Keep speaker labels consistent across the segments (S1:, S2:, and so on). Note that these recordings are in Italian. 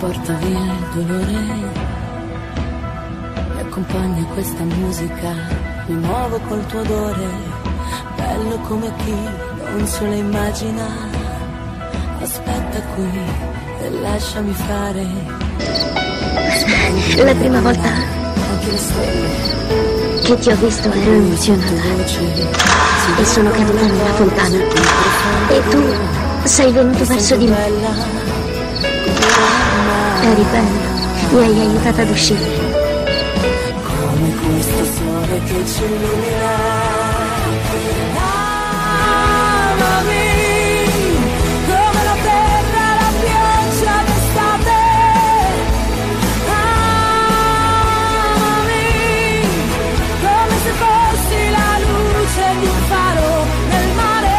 S1: porta via il dolore. Mi accompagna questa musica, mi muovo col tuo odore, bello come chi non se lo immagina. Aspetta qui e lasciami fare.
S2: La prima volta
S1: Anche le stelle
S2: che ti ho visto ero emozionata e sono caduta nella fontana e tu sei venuto verso di me. Eri bello, mi hai aiutata ad uscire.
S1: come questo sole che ci illumina. Amami come la terra, la pioggia d'estate. Amami come se fossi la luce di un faro nel mare.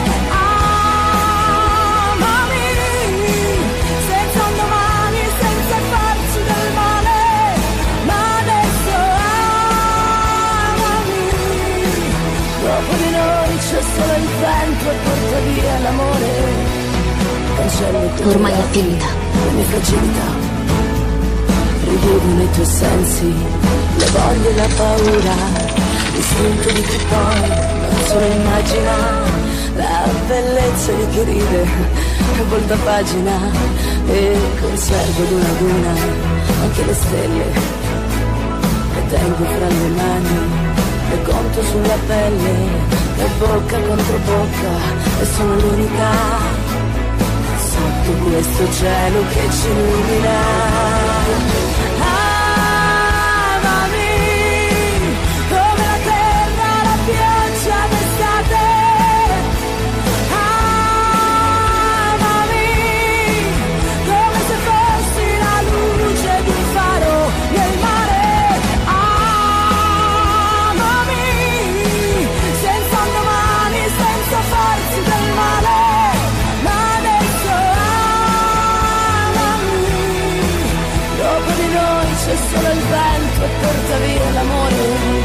S1: Amami senza un domani, senza farci del male. Ma adesso amami. Dopo di noi c'è solo il vento e porta via l'amore. Cancello tutto.
S2: Ormai è finita.
S1: Le mie fragilità, rivivo nei tuoi sensi le voglie e la paura, l'istinto di chi poi non solo immagina, la bellezza di chi ride e volta pagina, e conservo ad una anche le stelle, le tengo fra le mani, le conto sulla pelle, e bocca contro bocca, e sono l'unica sotto questo cielo che ci illumina. Amami come la terra, la pioggia d'estate. Amami come se fossi la luce di un faro nel mare. Amami senza un domani, senza farsi del male. Ma adesso amami. Dopo di noi c'è solo il vento e porta via l'amore.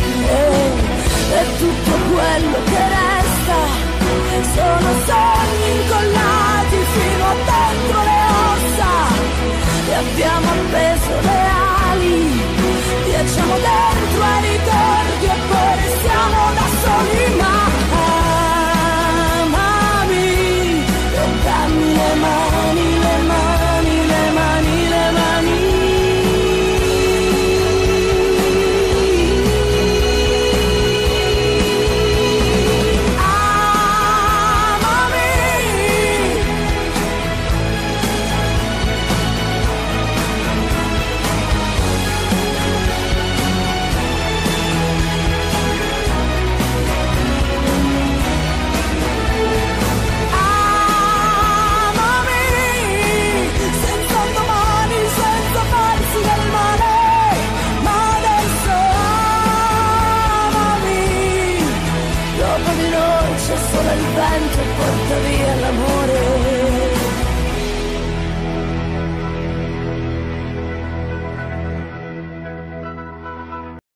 S1: E tutto quello che resta sono sogni incollati fino a dentro le ossa. E abbiamo appeso le ali, viaggiamo dentro ai ricordi e poi restiamo da soli. Ma amami, e dammi le mani, le mani, le mani, le mani. Senza un domani, senza farsi del male. Ma adesso amami. Dopo di noi c'è solo il vento e porta via l'amore.